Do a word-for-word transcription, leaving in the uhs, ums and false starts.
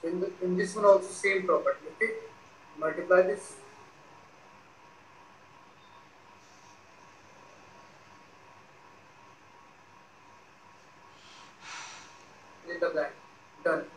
In, the, in this one also same property. Okay, multiply this. In the blank. Done.